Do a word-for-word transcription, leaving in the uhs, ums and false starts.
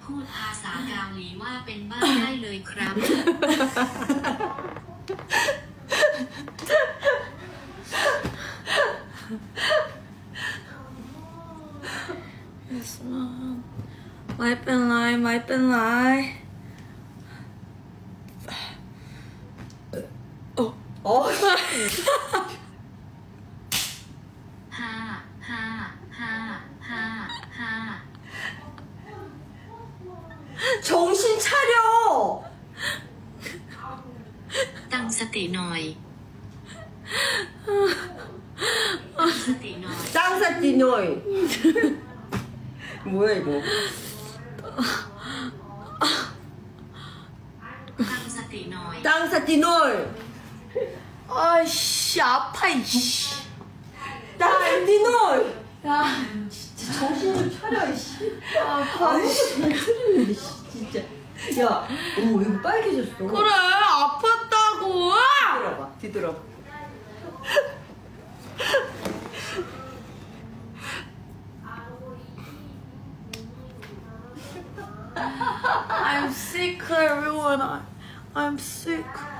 พูดภาษาเกาหลีว่าเป็นบ้าได้เลยครับ Yes, mom. ไม่เป็นไรไม่เป็นไรโอ้โอ้ห้าห้าห้าห้าห้า 정신 차려. ตั้งสติหน่อยตั้งสติหน่อย 짱사띠노이. 뭐야 이거? ตั้งสติหน่อย 짱사띠노이. 아이씨 아파 이씨 짱사띠노이. 야 진짜 정신 좀 차려 이씨. 아파 아이씨 틀리네 진짜. 야, 어머 이거 빨개졌어. 그래 아팠다고 뒤돌아봐, 뒤돌아봐. I'm sick everyone I, I'm sick